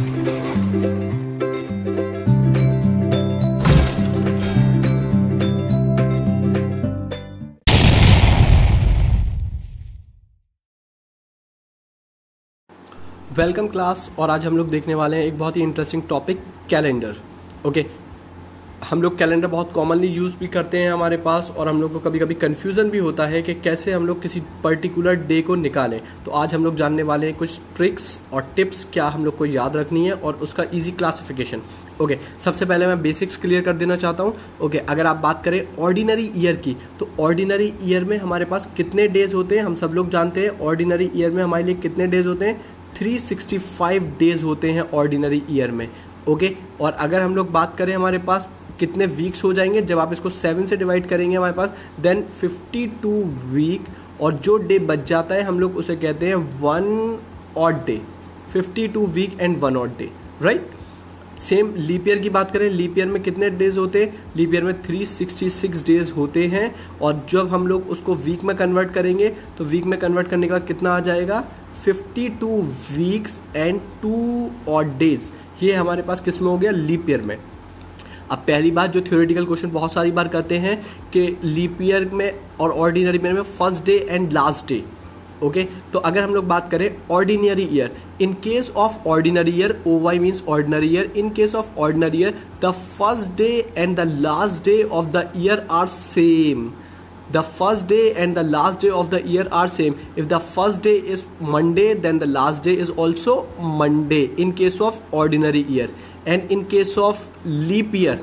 Welcome class. और आज हम लोग देखने वाले हैं एक बहुत ही इंटरेस्टिंग टॉपिक, कैलेंडर। ओके, हम लोग कैलेंडर बहुत कॉमनली यूज़ भी करते हैं हमारे पास, और हम लोग को कभी कभी कन्फ्यूज़न भी होता है कि कैसे हम लोग किसी पर्टिकुलर डे को निकालें। तो आज हम लोग जानने वाले हैं कुछ ट्रिक्स और टिप्स क्या हम लोग को याद रखनी है और उसका ईजी क्लासिफिकेशन। ओके, सबसे पहले मैं बेसिक्स क्लियर कर देना चाहता हूँ। ओके, अगर आप बात करें ऑर्डिनरी ईयर की, तो ऑर्डिनरी ईयर में हमारे पास कितने डेज होते हैं हम सब लोग जानते हैं। ऑर्डिनरी ईयर में हमारे लिए कितने डेज होते हैं? 365 डेज होते हैं ऑर्डिनरी ईयर में। ओके, और अगर हम लोग बात करें हमारे पास कितने वीक्स हो जाएंगे, जब आप इसको 7 से डिवाइड करेंगे हमारे पास देन 52 वीक, और जो डे बच जाता है हम लोग उसे कहते हैं 1 odd day. 52 week and 1 odd day, right. Same leap year की बात करें, लीप ईयर में कितने डेज होते हैं? लीप ईयर में 366 डेज होते हैं, और जब हम लोग उसको वीक में कन्वर्ट करेंगे तो वीक में कन्वर्ट करने के बाद कितना आ जाएगा? 52 वीक्स एंड 2 ऑड डेज। ये हमारे पास किस में हो गया? लीप ईयर में। अब पहली बात जो थ्योरेटिकल क्वेश्चन बहुत सारी बार करते हैं कि लीप ईयर में और ऑर्डिनरी ईयर में first day and last day. Okay, तो अगर हम लोग बात करें ordinary year, in case of ordinary year, OY means ordinary year, in case of ordinary year the first day and the last day of the year are same. The first day and the last day of the year are same. If the first day is Monday, then the last day is also Monday in case of ordinary year. And in case of leap year,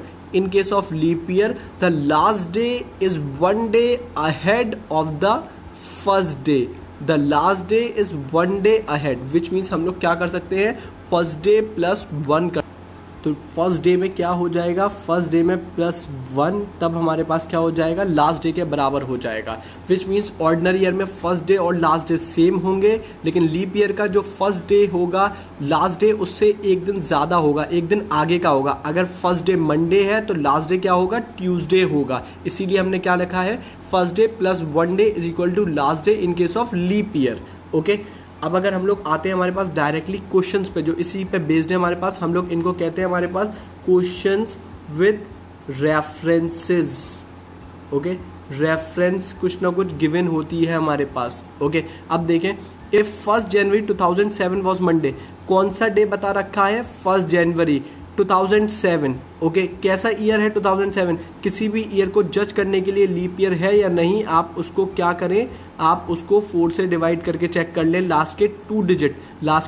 the last day is 1 day ahead of the first day. The last day is 1 day ahead, which means हम लोग क्या कर सकते हैं? first day plus 1 कर, तो first day में क्या हो जाएगा? फर्स्ट डे में +1, तब हमारे पास क्या हो जाएगा? लास्ट डे के बराबर हो जाएगा। विच मीन्स ऑर्डिनरी ईयर में फर्स्ट डे और लास्ट डे सेम होंगे, लेकिन लीप ईयर का जो फर्स्ट डे होगा, लास्ट डे उससे एक दिन ज़्यादा होगा, एक दिन आगे का होगा। अगर फर्स्ट डे मंडे है तो लास्ट डे क्या होगा? ट्यूसडे होगा। इसीलिए हमने क्या लिखा है? First day plus 1 day is equal to last day in case of leap year. Okay, अब अगर हम लोग आते हैं हमारे पास डायरेक्टली क्वेश्चंस पे, जो इसी पे बेस्ड है हमारे पास, हम लोग इनको कहते हैं हमारे पास questions with references. Okay, reference कुछ ना कुछ गिवन होती है हमारे पास। ओके, अब देखें, इफ 1 जनवरी 2007 वॉज मंडे, कौन सा डे बता रखा है? 1 जनवरी 2007। ओके, कैसा ईयर है 2007? किसी भी ईयर को जज करने के लिए लीप ईयर है या नहीं, आप उसको क्या करें? आप उसको 4 से डिवाइड करके चेक कर लें। लास्ट के 2 डिजिट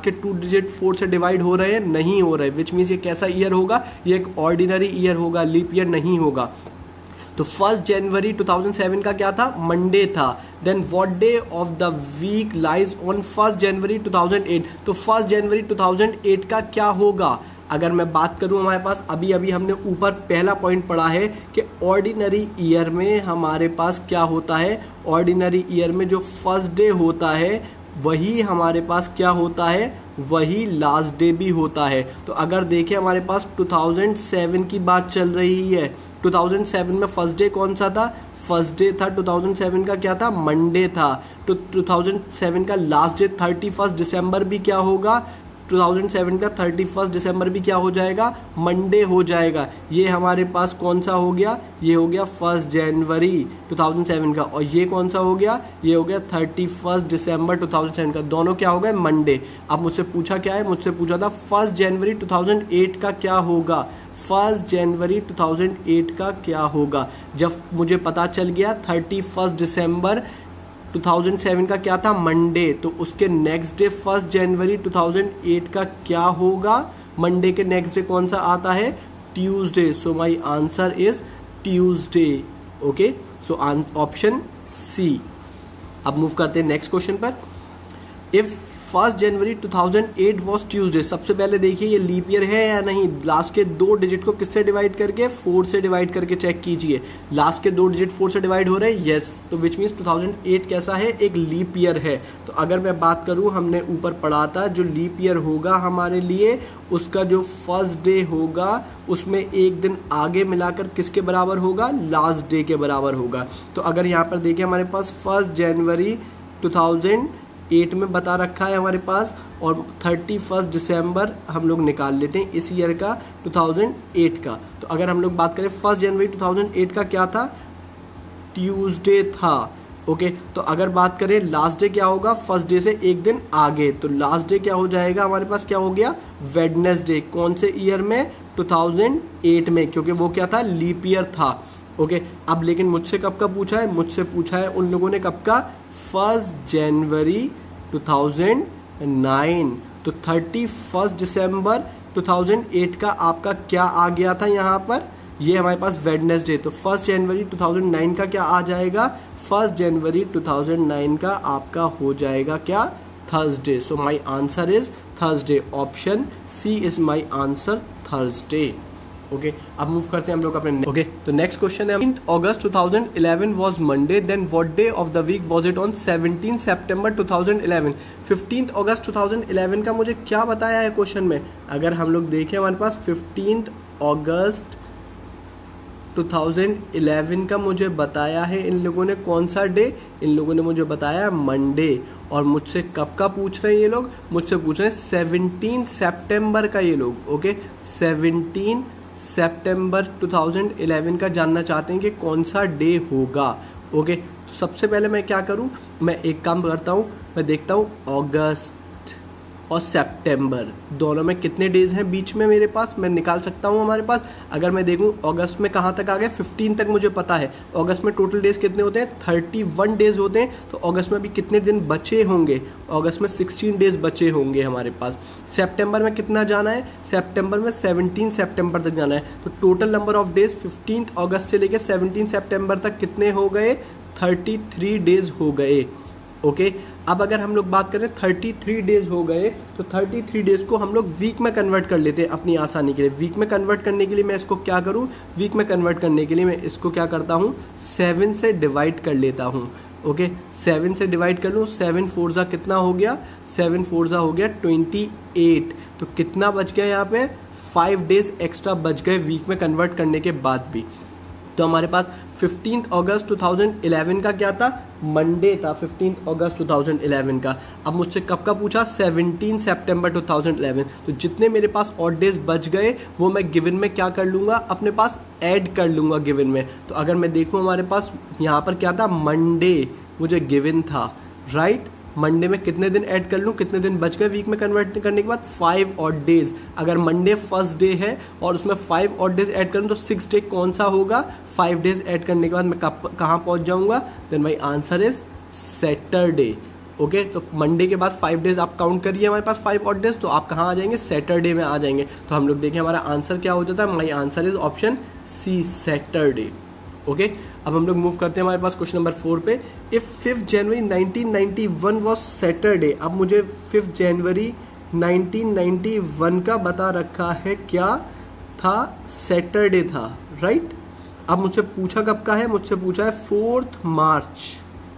4 से डिवाइड हो रहे हैं? नहीं हो रहे, विच मीन्स ये कैसा ईयर होगा? ये एक ऑर्डिनरी ईयर होगा, लीप ईयर नहीं होगा। तो 1 जनवरी 2007 का क्या था? मंडे था। Then what day of the week lies on 1 January 2008? तो 1 जनवरी 2008 का क्या होगा? अगर मैं बात करूं, हमारे पास अभी अभी हमने ऊपर पहला पॉइंट पढ़ा है कि ऑर्डिनरी ईयर में हमारे पास क्या होता है? ऑर्डिनरी ईयर में जो फर्स्ट डे होता है वही हमारे पास क्या होता है? वही लास्ट डे भी होता है। तो अगर देखें, हमारे पास 2007 की बात चल रही है। 2007 में फर्स्ट डे कौन सा था? फर्स्ट डे था 2007 का क्या था? मंडे था। तो 2007 का लास्ट डे 31 दिसंबर भी क्या होगा? 2007 का 31 दिसंबर भी क्या हो जाएगा? मंडे हो जाएगा। ये हमारे पास कौन सा हो गया? ये हो गया 1 जनवरी 2007 का, और ये कौन सा हो गया? ये हो गया 31 दिसंबर 2007 का। दोनों क्या हो गए? मंडे। अब मुझसे पूछा क्या है? मुझसे पूछा था 1 जनवरी 2008 का क्या होगा? 1 जनवरी 2008 का क्या होगा? जब मुझे पता चल गया 31 दिसंबर 2007 का क्या था? मंडे, तो उसके नेक्स्ट डे 1 जनवरी 2008 का क्या होगा? मंडे के नेक्स्ट डे कौन सा आता है? Tuesday. So my answer is Tuesday. Okay, so option C. अब मूव करते हैं नेक्स्ट क्वेश्चन पर। इफ 1 जनवरी 2008 वॉज ट्यूसडे, सबसे पहले देखिए ये लीप ईयर है या नहीं। लास्ट के 2 डिजिट को किससे डिवाइड करके? 4 से डिवाइड करके चेक कीजिए। लास्ट के 2 डिजिट 4 से डिवाइड हो रहे हैं? यस। तो विच मीन्स 2008 कैसा है? एक लीप ईयर है। तो अगर मैं बात करूं, हमने ऊपर पढ़ा था जो लीप ईयर होगा हमारे लिए, उसका जो फर्स्ट डे होगा उसमें एक दिन आगे मिलाकर किसके बराबर होगा? लास्ट डे के बराबर होगा। तो अगर यहाँ पर देखिए, हमारे पास 1 जनवरी 2008 2008 में बता रखा है हमारे पास, और 31 दिसंबर हम लोग निकाल लेते हैं इस ईयर का 2008 का। तो अगर हम लोग बात करें 1 जनवरी 2008 का क्या था, ट्यूसडे था। ओके, तो अगर बात करें लास्ट डे क्या होगा, फर्स्ट डे से एक दिन आगे, तो लास्ट डे क्या हो जाएगा हमारे पास, क्या हो गया, वेडनेसडे। कौन से ईयर में, 2008 में, क्योंकि वो क्या था, लीप ईयर था। ओके, अब लेकिन मुझसे कब का पूछा है, मुझसे पूछा है उन लोगों ने कब का, 1 जनवरी 2009। तो 31 दिसंबर 2008 का आपका क्या आ गया था यहाँ पर, ये हमारे पास वेडनेसडे। तो 1 जनवरी 2009 का क्या आ जाएगा, 1 जनवरी 2009 का आपका हो जाएगा क्या, Thursday. So my answer is Thursday, option C is my answer, Thursday. Okay, अब मूव करते हैं हम लोग अपने। ओके, तो नेक्स्ट क्वेश्चन है, 15 अगस्त 2011 was Monday, then what day of the week was it on 17 September 2011। 15 अगस्त 2011 का मुझे क्या बताया है क्वेश्चन में, अगर हम लोग देखें हमारे पास 15 अगस्त 2011 का मुझे बताया है इन लोगों ने, कौन सा डे, इन लोगों ने मुझे बताया मंडे। और मुझसे कब का पूछ रहे हैं ये लोग, मुझसे पूछ रहे हैं 17 सितंबर का ये लोग। ओके, 17 सितंबर 2011 का जानना चाहते हैं कि कौन सा डे होगा। ओके, तो सबसे पहले मैं क्या करूं, मैं एक काम करता हूं, मैं देखता हूं अगस्त और सितंबर दोनों में कितने डेज हैं बीच में मेरे पास, मैं निकाल सकता हूं हमारे पास। अगर मैं देखूं अगस्त में कहां तक आ गए, 15 तक मुझे पता है। अगस्त में टोटल डेज कितने होते हैं, 31 डेज होते हैं। तो अगस्त में भी कितने दिन बचे होंगे, अगस्त में 16 डेज बचे होंगे हमारे पास। सितंबर में कितना जाना है, सितंबर में 17 सितंबर तक जाना है। तो टोटल नंबर ऑफ डेज 15 अगस्त से लेकर 17 सितंबर तक कितने हो गए, 33 डेज हो गए। ओके, अब अगर हम लोग बात करें 33 डेज हो गए, तो 33 डेज को हम लोग वीक में कन्वर्ट कर लेते हैं अपनी आसानी के लिए। वीक में कन्वर्ट करने के लिए मैं इसको क्या करूं, वीक में कन्वर्ट करने के लिए मैं इसको क्या करता हूं, 7 से डिवाइड कर लेता हूं। ओके, 7 से डिवाइड कर लूँ, 7 4 जा कितना हो गया, 7 4 जा हो गया 28। तो कितना बच गया यहाँ पे, 5 डेज एक्स्ट्रा बच गए वीक में कन्वर्ट करने के बाद भी। तो हमारे पास 15 अगस्त 2011 का क्या था, मंडे था 15 अगस्त 2011 का। अब मुझसे कब का पूछा, 17 सितंबर 2011। तो जितने मेरे पास ऑड डेज बच गए वो मैं गिवन में क्या कर लूँगा, अपने पास ऐड कर लूँगा गिवन में। तो अगर मैं देखूँ हमारे पास यहाँ पर क्या था, मंडे मुझे गिवन था, राइट। मंडे में कितने दिन ऐड कर लूँ, कितने दिन बच गए वीक में कन्वर्ट करने के बाद, 5 ऑड डेज। अगर मंडे फर्स्ट डे है और उसमें 5 ऑड डेज ऐड करूँ तो 6 डे कौन सा होगा, 5 डेज ऐड करने के बाद मैं कहाँ पहुँच जाऊँगा, then my answer is Saturday. Okay, तो मंडे के बाद 5 डेज आप काउंट करिए, हमारे पास 5 ऑड डेज, तो आप कहाँ आ जाएंगे, सैटरडे में आ जाएंगे। तो हम लोग देखें हमारा आंसर क्या हो जाता है, my answer is option C, Saturday. Okay, अब हम लोग मूव करते हैं हमारे पास क्वेश्चन नंबर 4 पे। इफ 5 जनवरी 1991 वॉज सैटरडे, अब मुझे 5 जनवरी 1991 का बता रखा है क्या था, सैटरडे था, राइट। अब मुझसे पूछा कब का है, मुझसे पूछा है 4 मार्च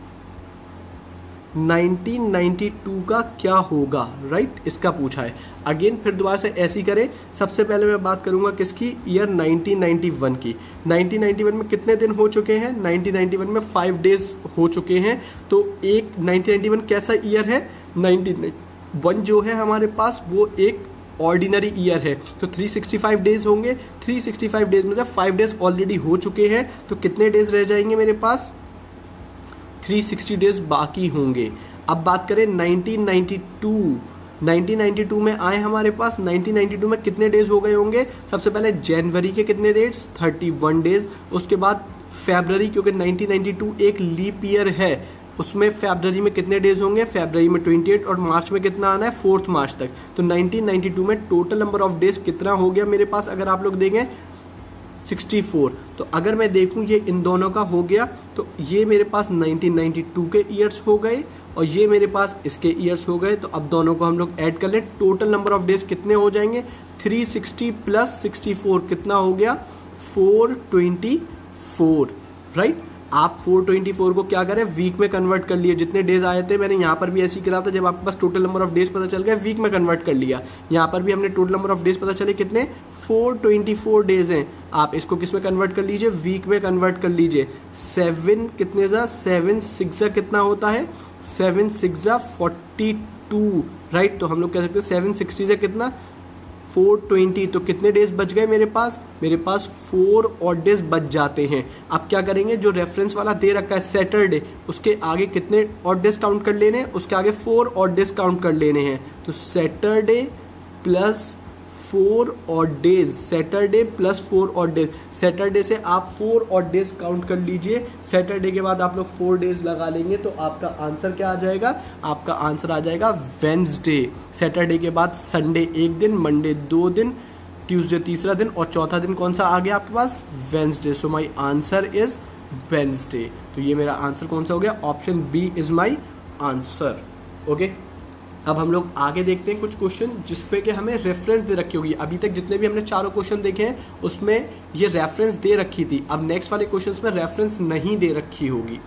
1992 का क्या होगा, राइट, इसका पूछा है। अगेन फिर दोबारा से ऐसी करें, सबसे पहले मैं बात करूंगा किसकी, ईयर 1991 की। 1991 में कितने दिन हो चुके हैं, 1991 में 5 डेज हो चुके हैं। तो एक 1991 कैसा ईयर है, 1991 जो है हमारे पास वो एक ऑर्डिनरी ईयर है। तो 365 डेज होंगे, 365 डेज में से 5 डेज ऑलरेडी हो चुके हैं, तो कितने डेज रह जाएंगे मेरे पास, 360 डेज बाकी होंगे। अब बात करें 1992 में आए हमारे पास, 1992 में कितने डेज हो गए होंगे, सबसे पहले जनवरी के कितने डेज, 31 डेज। उसके बाद फरवरी, क्योंकि 1992 एक लीप ईयर है, उसमें फरवरी में कितने डेज होंगे, फरवरी में 28, और मार्च में कितना आना है, 4 मार्च तक। तो 1992 में टोटल नंबर ऑफ डेज कितना हो गया मेरे पास, अगर आप लोग देखें 64। तो अगर मैं देखूं ये इन दोनों का हो गया, तो ये मेरे पास 1992 के ईयर्स हो गए और ये मेरे पास इसके ईयर्स हो गए। तो अब दोनों को हम लोग ऐड कर लें, टोटल नंबर ऑफ डेज कितने हो जाएंगे, 360 प्लस 64 कितना हो गया, 424, राइट। आप 424 को क्या करें, वीक में कन्वर्ट कर लिए, जितने डेज आए थे, मैंने यहाँ पर भी ऐसे ही करा था, जब आपके पास टोटल नंबर ऑफ डेज पता चल गया वीक में कन्वर्ट कर लिया। यहाँ पर भी हमने टोटल नंबर ऑफ डेज पता चले कितने, 424 डेज हैं। आप इसको किस में कन्वर्ट कर लीजिए, वीक में कन्वर्ट कर लीजिए। 7 कितने जा, 7 6 जा कितना होता है, 7 6 42, राइट। तो हम लोग कह सकते हैं 7 60 से कितना 420, तो कितने डेज बच गए मेरे पास 4 और डेज बच जाते हैं। अब क्या करेंगे, जो रेफरेंस वाला दे रखा है सैटरडे, उसके आगे कितने और डेज काउंट कर लेने हैं, उसके आगे 4 और डेज काउंट कर लेने हैं। तो सैटरडे प्लस 4 और डेज, सैटरडे प्लस 4 और डेज, सैटरडे से आप 4 और डेज काउंट कर लीजिए। सैटरडे के बाद आप लोग 4 डेज लगा लेंगे, तो आपका आंसर क्या आ जाएगा, आपका आंसर आ जाएगा वेंसडे। सैटरडे के बाद संडे 1 दिन, मंडे 2 दिन, ट्यूसडे तीसरा दिन और चौथा दिन कौन सा आ गया आपके पास, Wednesday. So my answer is Wednesday. तो ये मेरा आंसर कौन सा हो गया, option B is my answer. Okay, अब हम लोग आगे देखते हैं कुछ क्वेश्चन जिसपे कि हमें रेफरेंस दे रखी होगी। अभी तक जितने भी हमने चारों क्वेश्चन देखे हैं उसमें ये रेफरेंस दे रखी थी। अब नेक्स्ट वाले क्वेश्चंस में रेफरेंस नहीं दे रखी होगी।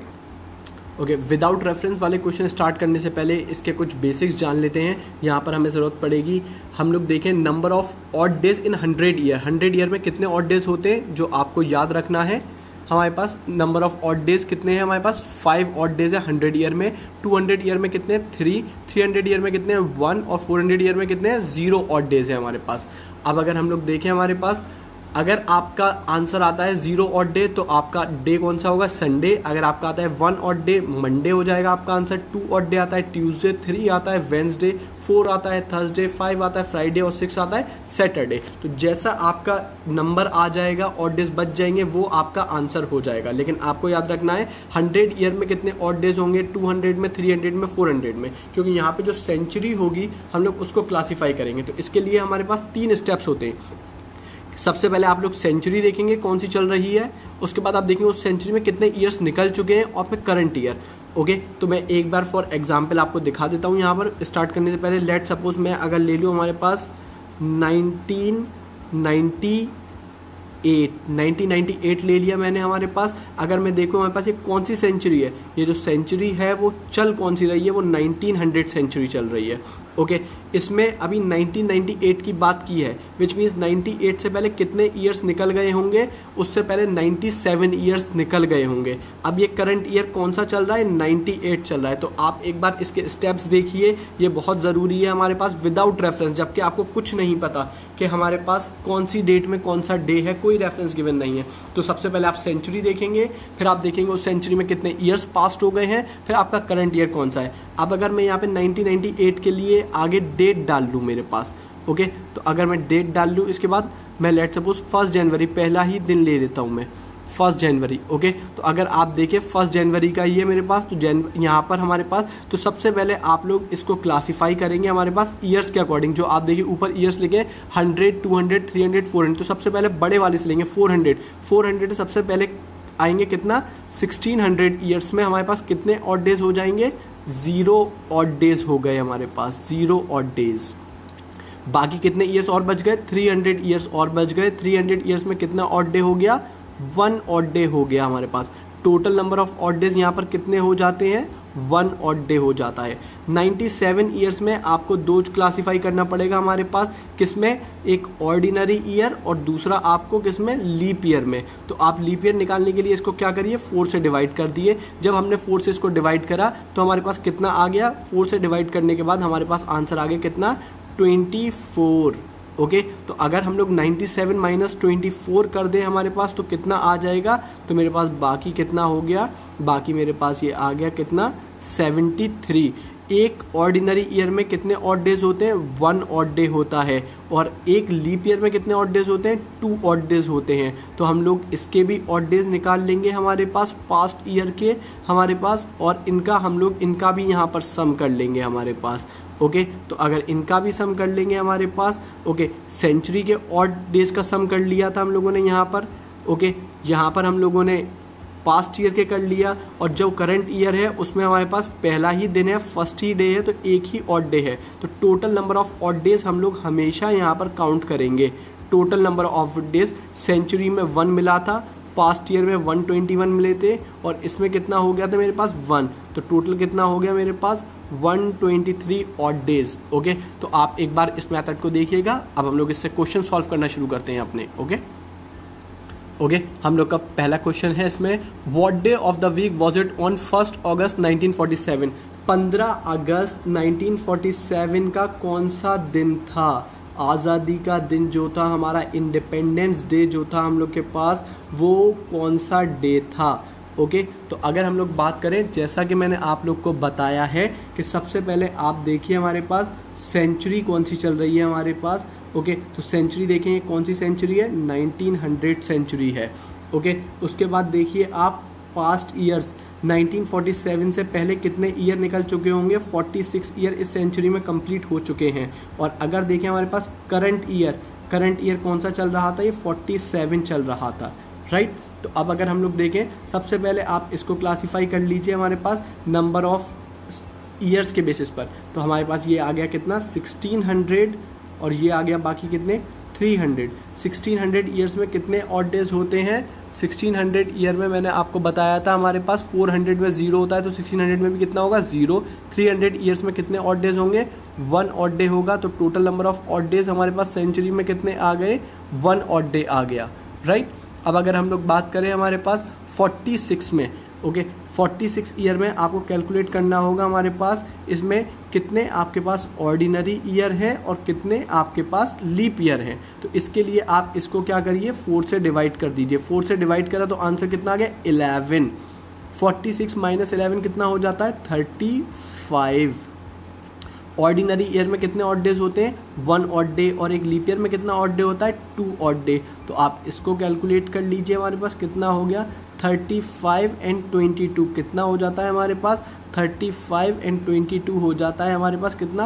ओके, विदाउट रेफरेंस वाले क्वेश्चन स्टार्ट करने से पहले इसके कुछ बेसिक्स जान लेते हैं। यहाँ पर हमें ज़रूरत पड़ेगी, हम लोग देखें number of odd days in 100 year. 100 year में कितने ऑड डेज होते हैं जो आपको याद रखना है। हमारे पास नंबर ऑफ ऑड डेज कितने हैं, हमारे पास 5 ऑड डेज है 100 ईयर में। 200 ईयर में कितने हैं 3, 300 ईयर में कितने हैं 1 और 400 ईयर में कितने हैं 0 ऑड डेज है हमारे पास। अब अगर हम लोग देखें हमारे पास, अगर आपका आंसर आता है 0 ऑड डे तो आपका डे कौन सा होगा, संडे। अगर आपका आता है 1 ऑड डे, मंडे हो जाएगा आपका आंसर। 2 ऑड डे आता है ट्यूसडे, 3 आता है वेंसडे, 4 आता है थर्सडे, 5 आता है फ्राइडे और 6 आता है सैटरडे। तो जैसा आपका नंबर आ जाएगा, ऑड डेज बच जाएंगे, वो आपका आंसर हो जाएगा। लेकिन आपको याद रखना है 100 ईयर में कितने ऑड डेज होंगे, 200 में, 300 में, 400 में, क्योंकि यहाँ पे जो सेंचुरी होगी हम लोग उसको क्लासीफाई करेंगे। तो इसके लिए हमारे पास 3 स्टेप्स होते हैं। सबसे पहले आप लोग सेंचुरी देखेंगे कौन सी चल रही है, उसके बाद आप देखेंगे उस सेंचुरी में कितने ईयर्स निकल चुके हैं और फिर करंट ईयर। ओके, तो मैं एक बार फॉर एग्जांपल आपको दिखा देता हूँ। यहाँ पर स्टार्ट करने से पहले लेट सपोज मैं अगर ले लूँ हमारे पास 1998 ले लिया मैंने हमारे पास। अगर मैं देखूँ हमारे पास ये कौन सी सेंचुरी है, ये जो सेंचुरी है वो चल कौन सी रही है, वो 1900 सेंचुरी चल रही है। ओके, इसमें अभी 1998 की बात की है, विच मीन्स 98 से पहले कितने ईयर्स निकल गए होंगे, उससे पहले 97 ईयर्स निकल गए होंगे। अब ये करंट ईयर कौन सा चल रहा है, 98 चल रहा है। तो आप एक बार इसके स्टेप्स देखिए, ये बहुत ज़रूरी है हमारे पास विदाउट रेफरेंस, जबकि आपको कुछ नहीं पता कि हमारे पास कौन सी डेट में कौन सा डे है, कोई रेफरेंस गिवन नहीं है। तो सबसे पहले आप सेंचुरी देखेंगे, फिर आप देखेंगे उस सेंचुरी में कितने ईयर्स पास्ट हो गए हैं, फिर आपका करंट ईयर कौन सा है। अब अगर मैं यहाँ पे 1998 के लिए आगे डेट डाल लूँ मेरे पास, ओके, तो अगर मैं डेट डाल लूँ इसके बाद मैं लेट सपोज 1 जनवरी पहला ही दिन ले लेता हूँ मैं, 1 जनवरी। ओके, तो अगर आप देखें 1 जनवरी का ये मेरे पास, तो यहाँ पर हमारे पास, तो सबसे पहले आप लोग इसको क्लासीफाई करेंगे हमारे पास ईयर्स के अकॉर्डिंग। जो आप देखिए ऊपर ईयर्स लिखे 100, 200, 300, 400, तो सबसे पहले बड़े वाले से लेंगे 400 सबसे पहले आएंगे कितना 1600 ईयर्स में हमारे पास कितने ऑड डेज हो जाएंगे, 0 ऑड डेज हो गए हमारे पास, 0 ऑड डेज। बाकी कितने ईयर्स और बच गए, 300 ईयर्स और बच गए। 300 ईयर्स में कितना ऑड डे हो गया, 1 ऑड डे हो गया हमारे पास। Total number of odd days यहाँ पर कितने हो जाते हैं, 1 ऑड डे हो जाता है। 97 ईयर्स में आपको 2 क्लासीफाई करना पड़ेगा हमारे पास, किसमें, एक ऑर्डिनरी ईयर और दूसरा आपको किसमें, लीप ईयर में। तो आप लीप ईयर निकालने के लिए इसको क्या करिए, 4 से डिवाइड कर दिए। जब हमने 4 से इसको डिवाइड करा तो हमारे पास कितना आ गया, 4 से डिवाइड करने के बाद हमारे पास आंसर आ गया कितना, 24। ओके, तो अगर हम लोग 97 माइनस 24 कर दें हमारे पास तो कितना आ जाएगा, तो मेरे पास बाकी कितना हो गया, बाकी मेरे पास ये आ गया कितना, 73। एक ऑर्डिनरी ईयर में कितने ऑड डेज होते हैं, 1 ऑड डे होता है, और एक लीप ईयर में कितने ऑड डेज होते हैं, 2 ऑड डेज होते हैं। तो हम लोग इसके भी ऑड डेज निकाल लेंगे हमारे पास पास्ट ईयर के हमारे पास, और इनका हम लोग इनका भी यहाँ पर सम कर लेंगे हमारे पास। ओके, तो अगर इनका भी सम कर लेंगे हमारे पास, ओके, सेंचुरी के ऑड डेज का सम कर लिया था हम लोगों ने यहाँ पर। ओके, यहाँ पर हम लोगों ने पास्ट ईयर के कर लिया, और जो करंट ईयर है उसमें हमारे पास पहला ही दिन है, फर्स्ट ही डे है, तो एक ही ऑड डे है। तो total number of odd days हम लोग हमेशा यहाँ पर काउंट करेंगे। Total number of days century में 1 मिला था, पास्ट ईयर में 121 मिले थे, और इसमें कितना हो गया था मेरे पास 1, तो टोटल कितना हो गया मेरे पास 123 ऑड डेज। ओके, तो आप एक बार इस मेथड को देखिएगा। अब हम लोग इससे क्वेश्चन सॉल्व करना शुरू करते हैं अपने। ओके हम लोग का पहला क्वेश्चन है इसमें, what day of the week was it on 1 August 1947? 15 अगस्त 1947 का कौन सा दिन था? आज़ादी का दिन जो था, हमारा इंडिपेंडेंस डे जो था हम लोग के पास, वो कौन सा डे था? ओके तो अगर हम लोग बात करें, जैसा कि मैंने आप लोग को बताया है कि सबसे पहले आप देखिए हमारे पास सेंचुरी कौन सी चल रही है हमारे पास। ओके तो सेंचुरी देखेंगे कौन सी सेंचुरी है, 1900 सेंचुरी है। ओके उसके बाद देखिए आप पास्ट ईयर्स, 1947 से पहले कितने ईयर निकल चुके होंगे, 46 ईयर इस सेंचुरी में कंप्लीट हो चुके हैं। और अगर देखें हमारे पास करंट ईयर कौन सा चल रहा था, ये 47 चल रहा था, राइट। तो अब अगर हम लोग देखें, सबसे पहले आप इसको क्लासीफाई कर लीजिए हमारे पास नंबर ऑफ ईयर्स के बेसिस पर। तो हमारे पास ये आ गया कितना, 1600, और ये आ गया बाकी कितने, 300। 1600 ईयर्स में कितने ऑड डेज होते हैं? 1600 ईयर में मैंने आपको बताया था हमारे पास 400 में 0 होता है, तो 1600 में भी कितना होगा, 0। 300 ईयर्स में कितने ऑड डेज होंगे, 1 ऑड डे होगा। तो total number of odd days हमारे पास सेंचुरी में कितने आ गए, 1 ऑड डे आ गया, राइट। अब अगर हम लोग बात करें हमारे पास 46 में, ओके 46 ईयर में आपको कैलकुलेट करना होगा हमारे पास इसमें कितने आपके पास ऑर्डिनरी ईयर है और कितने आपके पास लीप ईयर है। तो इसके लिए आप इसको क्या करिए, 4 से डिवाइड कर दीजिए। 4 से डिवाइड करा तो आंसर कितना आ गया, 11। 46 माइनस 11 कितना हो जाता है, 35। ऑर्डिनरी ईयर में कितने ऑड डेज होते हैं, 1 ऑड डे, और एक लीप ईयर में कितना ऑड डे होता है, 2 ऑड डे। तो आप इसको कैलकुलेट कर लीजिए, हमारे पास कितना हो गया, 35 एंड 22 कितना हो जाता है हमारे पास, 35 एंड 22 हो जाता है हमारे पास कितना,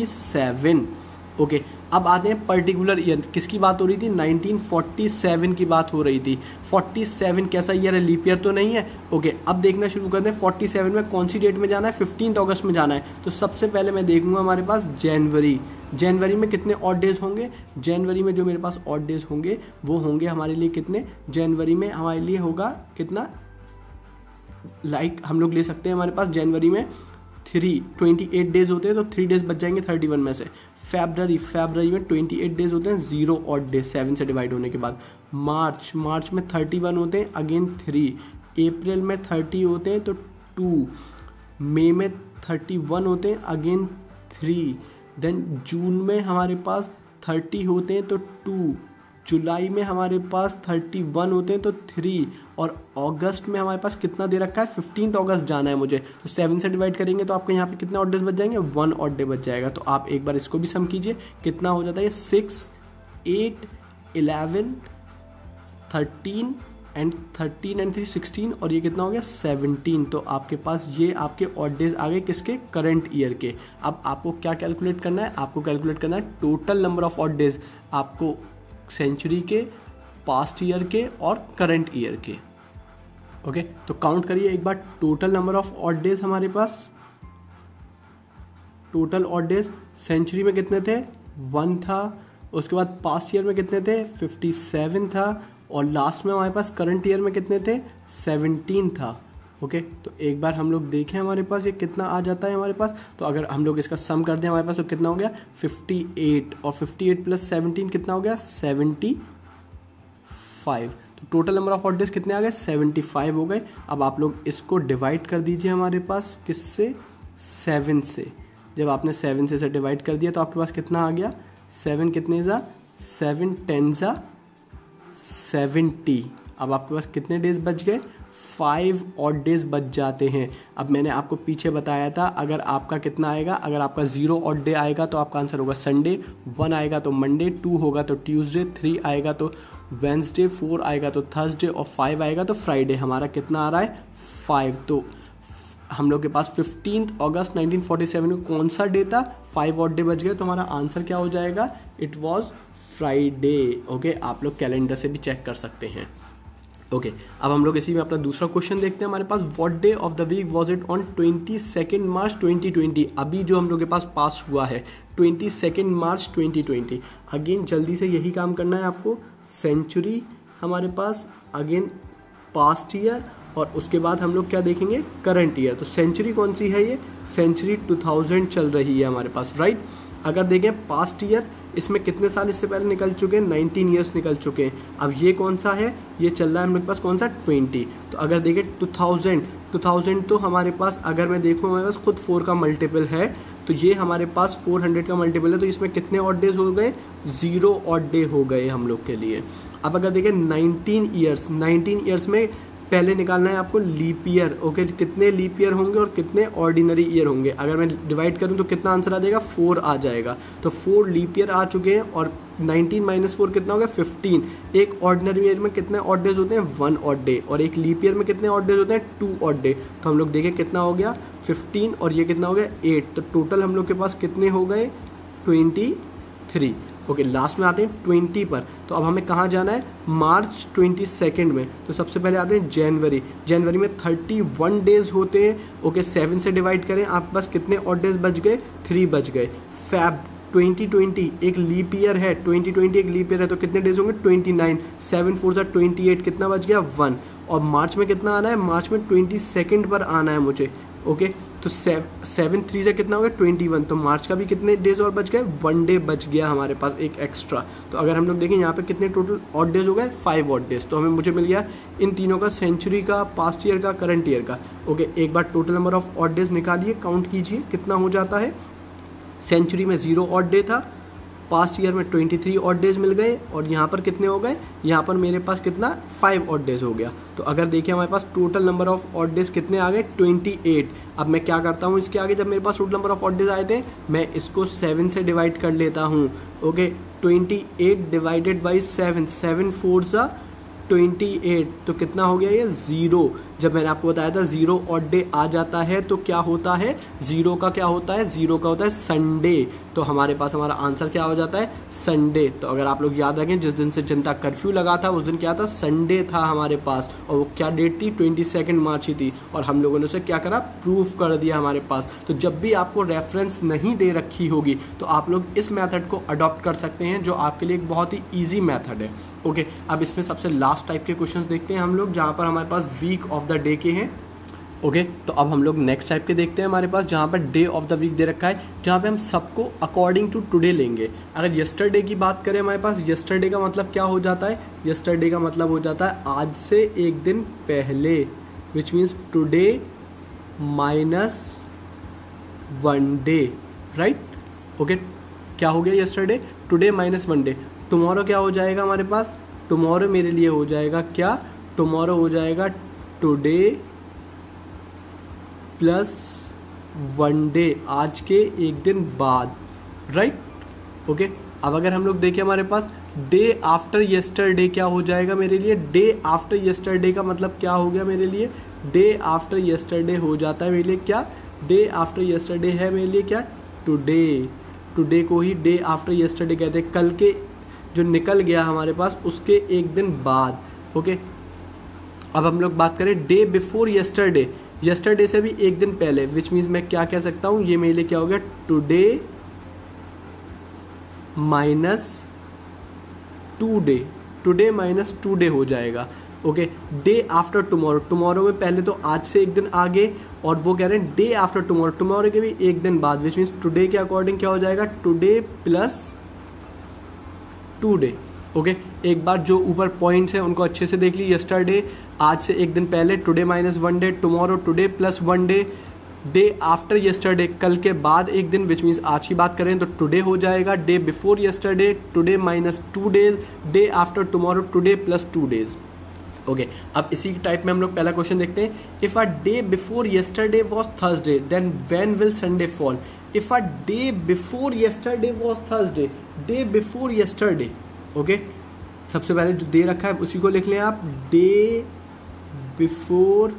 57। ओके अब आते हैं पर्टिकुलर ईयर, किसकी बात हो रही थी, 1947 की बात हो रही थी। 47 कैसा ईयर है, लीप ईयर तो नहीं है। ओके अब देखना शुरू करते हैं, 47 में कौन सी डेट में जाना है, 15 अगस्त में जाना है। तो सबसे पहले मैं देखूंगा हमारे पास जनवरी में कितने ऑड डेज होंगे। जनवरी में जो मेरे पास ऑड डेज होंगे वो होंगे हमारे लिए कितने, जनवरी में हमारे लिए होगा कितना, हम लोग ले सकते हैं हमारे पास जनवरी में 28 डेज होते हैं, तो 3 डेज बच जाएंगे 31 में से। फरवरी में 28 डेज होते हैं, 0 ऑड डे 7 से डिवाइड होने के बाद। मार्च में 31 होते हैं, अगेन 3। अप्रैल में 30 होते हैं तो 2। मई में 31 होते हैं, अगेन 3। देन जून में हमारे पास 30 होते हैं तो 2। जुलाई में हमारे पास 31 होते हैं तो 3। और अगस्त में हमारे पास कितना दे रखा है, 15 अगस्त जाना है मुझे, तो 7 से डिवाइड करेंगे तो आपको यहाँ पे कितने ऑड डेज बच जाएंगे, 1 ऑड डे बच जाएगा। तो आप एक बार इसको भी सम कीजिए, कितना हो जाता है, 6, 8, 11, 13 एंड 3 16, और ये कितना हो गया, 17। तो आपके पास ये आपके ऑड डेज आ गए किसके, करंट ईयर के। अब आपको क्या कैलकुलेट करना है, आपको कैलकुलेट करना है total number of odd days, आपको सेंचुरी के, पास्ट ईयर के और करंट ईयर के। ओके तो काउंट करिए एक बार, total number of odd days हमारे पास, टोटल ऑड डेज सेंचुरी में कितने थे, 1 था। उसके बाद पास्ट ईयर में कितने थे, 57 था। और लास्ट में हमारे पास करंट ईयर में कितने थे, 17 था। ओके तो एक बार हम लोग देखें हमारे पास ये कितना आ जाता है हमारे पास। तो अगर हम लोग इसका सम कर दें हमारे पास तो कितना हो गया, 58, और 58 प्लस 17 कितना हो गया, 75। तो total number of odd days कितने आ गए, 75 हो गए। अब आप लोग इसको डिवाइड कर दीजिए हमारे पास किससे, 7 से। जब आपने 7 से डिवाइड कर दिया तो आपके पास कितना आ गया, 7 कितने जा, 7 10 जा 70। अब आपके पास कितने डेज बच गए, 5 ऑड डेज बच जाते हैं। अब मैंने आपको पीछे बताया था, अगर आपका कितना आएगा, अगर आपका 0 ऑड डे आएगा तो आपका आंसर होगा संडे, 1 आएगा तो मंडे, 2 होगा तो ट्यूसडे, 3 आएगा तो वेंसडे, 4 आएगा तो थर्सडे, और 5 आएगा तो फ्राइडे। हमारा कितना आ रहा है, 5। तो हम लोग के पास 15 अगस्त 1947 को कौन सा डे था, 5 ऑड डे बच गए। तो हमारा आंसर क्या हो जाएगा, इट वॉज फ्राइडे। ओके आप लोग कैलेंडर से भी चेक कर सकते हैं। ओके अब हम लोग इसी में अपना दूसरा क्वेश्चन देखते हैं हमारे पास, what day of the week was it on 22 March 2020। अभी जो हम लोग के पास पास हुआ है 22 मार्च 2020। अगेन जल्दी से यही काम करना है आपको, सेंचुरी हमारे पास, अगेन पास्ट ईयर, और उसके बाद हम लोग क्या देखेंगे, करंट ईयर। तो सेंचुरी कौन सी है, ये सेंचुरी 2000 चल रही है हमारे पास, राइट। अगर देखें पास्ट ईयर इसमें कितने साल इससे पहले निकल चुके हैं, 19 ईयर्स निकल चुके हैं। अब ये कौन सा है, ये चल रहा है हम लोग के पास कौन सा 20। तो अगर देखें 2000 तो हमारे पास, अगर मैं देखूँ हमारे पास खुद 4 का मल्टीपल है, तो ये हमारे पास 400 का मल्टीपल है, तो इसमें कितने ऑड डेज हो गए, 0 ऑड डे हो गए हम लोग के लिए। अब अगर देखें 19 ईयर्स में पहले निकालना है आपको लीप ईयर। ओके, कितने लीप ईयर होंगे और कितने ऑर्डिनरी ईयर होंगे। अगर मैं डिवाइड करूं तो कितना आंसर आ जाएगा, 4 आ जाएगा। तो 4 लीप ईयर आ चुके हैं और 19 माइनस 4 कितना हो गया, 15। एक ऑर्डिनरी ईयर में कितने ऑड डेज होते हैं, 1 ऑड डे, और एक लीप ईयर में कितने ऑड डेज होते हैं, 2 ऑड डे। तो हम लोग देखें कितना हो गया, 15 और ये कितना हो गया, 8। तो टोटल हम लोग के पास कितने हो गए, 23। ओके, लास्ट में आते हैं 20 पर। तो अब हमें कहाँ जाना है, मार्च 22 में। तो सबसे पहले आते हैं जनवरी में 31 डेज होते हैं। ओके, 7 से डिवाइड करें, आप बस कितने ऑड डेज बच गए, 3 बच गए। फैब 2020 एक लीप ईयर है, 2020 एक लीप ईयर है, तो कितने डेज होंगे, 29। 7 4 जा 28, कितना बच गया, 1। और मार्च में कितना आना है, मार्च में 22 पर आना है मुझे। ओके, तो 7 3 से कितना हो गया, 21। तो मार्च का भी कितने डेज और बच गए, 1 डे बच गया हमारे पास एक एक्स्ट्रा। तो अगर हम लोग देखें यहाँ पे कितने टोटल ऑड डेज हो गए, 5 ऑड डेज। तो हमें मुझे मिल गया इन तीनों का, सेंचुरी का, पास्ट ईयर का, करंट ईयर का। ओके, एक बार total number of odd days निकालिए, काउंट कीजिए कितना हो जाता है। सेंचुरी में 0 ऑड डे था, पास्ट ईयर में 23 ऑड डेज मिल गए, और यहाँ पर कितने हो गए, यहाँ पर मेरे पास कितना, 5 ऑड डेज हो गया। तो अगर देखिए हमारे पास total number of odd days कितने आ गए, 28। अब मैं क्या करता हूँ इसके आगे, जब मेरे पास total number of odd days आए थे, मैं इसको 7 से डिवाइड कर लेता हूँ। ओके, 28 डिवाइडेड बाई 7, 7 4 जा 28, तो कितना हो गया ये, 0। जब मैंने आपको बताया था 0 ऑड डे आ जाता है तो क्या होता है, 0 का क्या होता है, 0 का होता है संडे। तो हमारे पास हमारा आंसर क्या हो जाता है, संडे। तो अगर आप लोग याद रखें, जिस दिन से जनता कर्फ्यू लगा था उस दिन क्या था, संडे था हमारे पास, और वो क्या डेट थी, 22 मार्च ही थी। और हम लोगों ने उसे क्या करा, प्रूफ कर दिया हमारे पास। तो जब भी आपको रेफरेंस नहीं दे रखी होगी तो आप लोग इस मेथड को अडॉप्ट कर सकते हैं, जो आपके लिए एक बहुत ही ईजी मेथड है। ओके, अब इसमें सबसे लास्ट टाइप के क्वेश्चंस देखते हैं हम लोग, जहाँ पर हमारे पास वीक ऑफ द डे के हैं। ओके, तो अब हम लोग नेक्स्ट टाइप के देखते हैं हमारे पास, जहाँ पर डे ऑफ द वीक दे रखा है, जहाँ पे हम सबको अकॉर्डिंग टू टुडे लेंगे। अगर यस्टरडे की बात करें हमारे पास, यस्टरडे का मतलब क्या हो जाता है, यस्टरडे का मतलब हो जाता है आज से एक दिन पहले, which means today minus 1 day, right. Okay, क्या हो गया yesterday, today minus 1 day. Tomorrow क्या हो जाएगा हमारे पास, टुमारो मेरे लिए हो जाएगा क्या, टुमारो हो जाएगा टुडे प्लस 1 डे, आज के एक दिन बाद, राइट। ओके, अब अगर हम लोग देखें हमारे पास डे आफ्टर यस्टरडे क्या हो जाएगा मेरे लिए, डे आफ्टर यस्टरडे का मतलब क्या हो गया मेरे लिए, डे आफ्टर यस्टरडे हो जाता है मेरे लिए क्या, डे आफ्टर यस्टरडे है मेरे लिए क्या, टुडे। टुडे को ही डे आफ्टर यस्टरडे कहते हैं, कल के जो निकल गया हमारे पास उसके एक दिन बाद। ओके, अब हम लोग बात करें डे बिफोर यस्टरडे, यस्टरडे से भी एक दिन पहले, विच मीन्स मैं क्या कह सकता हूँ, ये मेरे लिए क्या हो गया, today minus 2 day, today minus 2 day हो जाएगा। Okay, day after tomorrow, tomorrow में पहले तो आज से एक दिन आगे, और वो कह रहे हैं डे आफ्टर टुमारो, टुमारो के भी एक दिन बाद, विच मीन्स टुडे के अकॉर्डिंग क्या हो जाएगा, टुडे प्लस 2 डे। ओके, एक बार जो ऊपर पॉइंट्स हैं उनको अच्छे से देख ली, यस्टरडे आज से एक दिन पहले, today minus 1 day, tomorrow today plus 1 day, day after yesterday कल के बाद एक दिन, विच मीन्स आज की बात करें तो टुडे हो जाएगा, day before yesterday today minus 2 days, day after tomorrow today plus 2 days. Okay, अब इसी टाइप में हम लोग पहला क्वेश्चन देखते हैं, if a day before yesterday was Thursday then when will Sunday fall. If a day before yesterday was Thursday, day before yesterday, okay, सबसे पहले जो दे रखा है उसी को लिख लें आप, डे बिफोर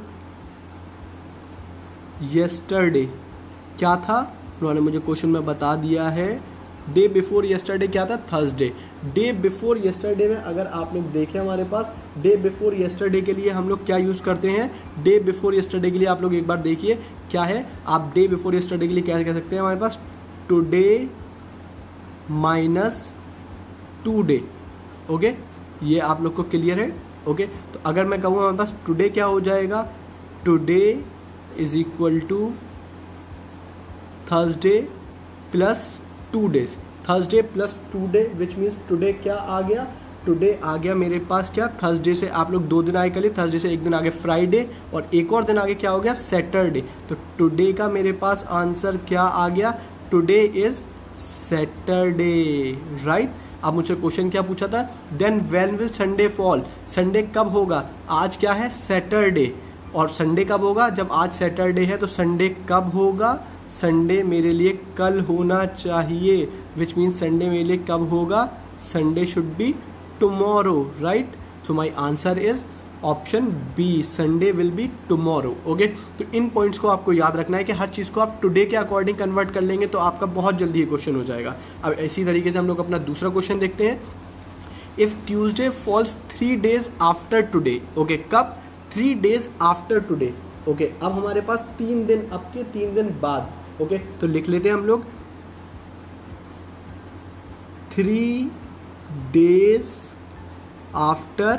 यस्टरडे क्या था, उन्होंने मुझे क्वेश्चन में बता दिया है, डे बिफोर यस्टरडे क्या था, थर्सडे। डे बिफोर यस्टरडे में अगर आप लोग देखें हमारे पास, डे बिफोर यस्टरडे के लिए हम लोग क्या यूज़ करते हैं, डे बिफोर यस्टरडे के लिए आप लोग एक बार देखिए क्या है, आप डे बिफोर यस्टरडे के लिए क्या कह सकते हैं हमारे पास, टुडे माइनस 2 डे। ओके, ये आप लोग को क्लियर है। ओके, तो अगर मैं कहूँ हमारे पास टुडे क्या हो जाएगा, today is equal to Thursday plus 2 days, Thursday plus today which means today क्या आ गया, टुडे आ गया मेरे पास क्या, थर्सडे से आप लोग 2 दिन आगे कर लिए, थर्सडे से एक दिन आगे फ्राइडे और एक और दिन आगे क्या हो गया सैटरडे। तो टुडे का मेरे पास आंसर क्या आ गया, टुडे इज सैटरडे, राइट। अब मुझसे क्वेश्चन क्या पूछा था, then when will Sunday fall, Sunday कब होगा, आज क्या है सैटरडे, और संडे कब होगा, जब आज सैटरडे है तो संडे कब होगा, संडे मेरे लिए कल होना चाहिए, विच मीन्स संडे मेरे लिए कब होगा, Sunday should be tomorrow, right. So my answer is option B, Sunday will be tomorrow. Okay, तो इन पॉइंट्स को आपको याद रखना है कि हर चीज़ को आप टुडे के अकॉर्डिंग कन्वर्ट कर लेंगे तो आपका बहुत जल्दी ये क्वेश्चन हो जाएगा। अब इसी तरीके से हम लोग अपना दूसरा क्वेश्चन देखते हैं। If Tuesday falls 3 days after today, okay, कब, 3 days आफ्टर टुडे, ओके। अब हमारे पास 3 दिन, अब के 3 दिन बाद, ओके, तो लिख लेते हैं हम लोग 3 days आफ्टर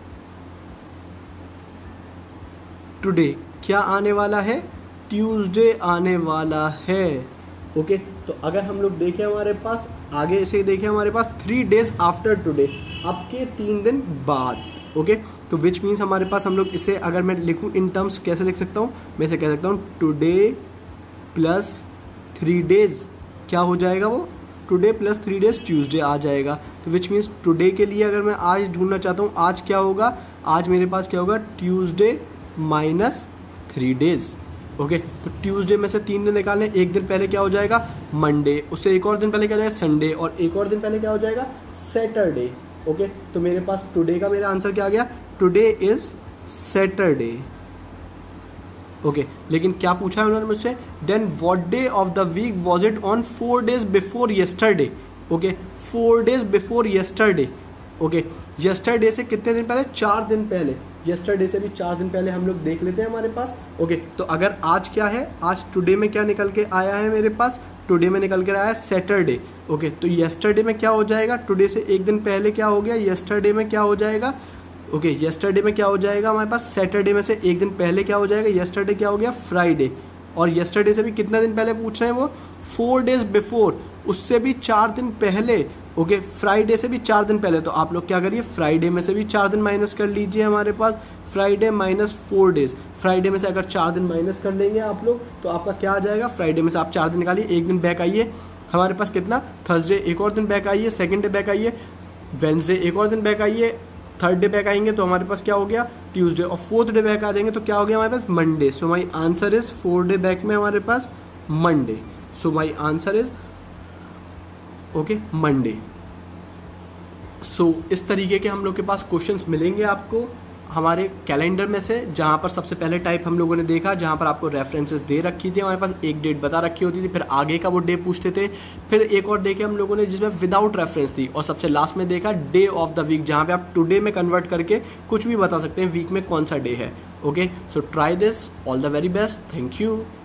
टुडे क्या आने वाला है, ट्यूसडे आने वाला है, ओके। तो अगर हम लोग देखें हमारे पास आगे से देखें हमारे पास 3 days आफ्टर टुडे, अब के 3 दिन बाद, ओके। तो विच मीन्स हमारे पास हम लोग इसे अगर मैं लिखूं इन टर्म्स कैसे लिख सकता हूं, मैं इसे कह सकता हूं टुडे प्लस 3 days क्या हो जाएगा, वो टुडे प्लस 3 days ट्यूसडे आ जाएगा। तो विच मीन्स टुडे के लिए अगर मैं आज ढूंढना चाहता हूँ, आज क्या होगा, आज मेरे पास क्या होगा ट्यूसडे माइनस 3 days, ओके। तो ट्यूसडे में से 3 दिन निकालने, एक दिन पहले क्या हो जाएगा मंडे, उससे एक और दिन पहले क्या हो जाएगा संडे, और एक और दिन पहले क्या हो जाएगा सैटरडे, ओके। तो मेरे पास टुडे का मेरा आंसर क्या आ गया, टुडे इज सैटरडे, ओके। लेकिन क्या पूछा है उन्होंने मुझसे, then what day of the week was it on 4 days before yesterday, okay, 4 days before yesterday, okay. Yesterday से कितने दिन पहले, 4 दिन पहले, येस्टरडे से भी 4 दिन पहले हम लोग देख लेते हैं हमारे पास, ओके। तो अगर आज क्या है, आज टुडे में क्या निकल के आया है मेरे पास, टुडे में निकल के आया है सैटरडे, ओके। तो येस्टरडे में क्या हो जाएगा, टुडे से एक दिन पहले क्या हो गया, येस्टरडे में क्या हो जाएगा, ओके, येस्टरडे में क्या हो जाएगा हमारे पास, सैटरडे में से एक दिन पहले क्या हो जाएगा, येस्टरडे क्या हो गया फ्राइडे, और येस्टरडे से भी कितना दिन पहले पूछ रहे हैं वो 4 days बिफोर, उससे भी 4 दिन पहले, ओके, फ्राइडे से भी 4 दिन पहले। तो आप लोग क्या करिए, फ्राइडे में से भी 4 दिन माइनस कर लीजिए हमारे पास, फ्राइडे माइनस 4 days, फ्राइडे में से अगर 4 दिन माइनस कर लेंगे आप लोग तो आपका क्या आ जाएगा, फ्राइडे में से आप 4 दिन निकालिए, एक दिन बैक आइए, हमारे पास कितना, थर्सडे एक और दिन बैक आइए, सेकंड डे बैक आइए, वेंसडे एक और दिन बैक आइए, थर्ड डे बैक आएंगे तो हमारे पास क्या हो गया ट्यूसडे, और फोर्थ डे बैक आ जाएंगे तो क्या हो गया हमारे पास Monday. So my answer is 4 day back में हमारे पास Monday, so my answer is okay Monday. सो इस तरीके के हम लोग के पास क्वेश्चंस मिलेंगे आपको हमारे कैलेंडर में से, जहाँ पर सबसे पहले टाइप हम लोगों ने देखा जहाँ पर आपको रेफरेंसेस दे रखी थी, हमारे पास एक डेट बता रखी होती थी, फिर आगे का वो डे पूछते थे, फिर एक और देखे हम लोगों ने जिसमें विदाउट रेफरेंस थी, और सबसे लास्ट में देखा डे ऑफ द वीक, जहाँ पे आप टुडे में कन्वर्ट करके कुछ भी बता सकते हैं वीक में कौन सा डे है। Okay, so try this, all the very best, thank you.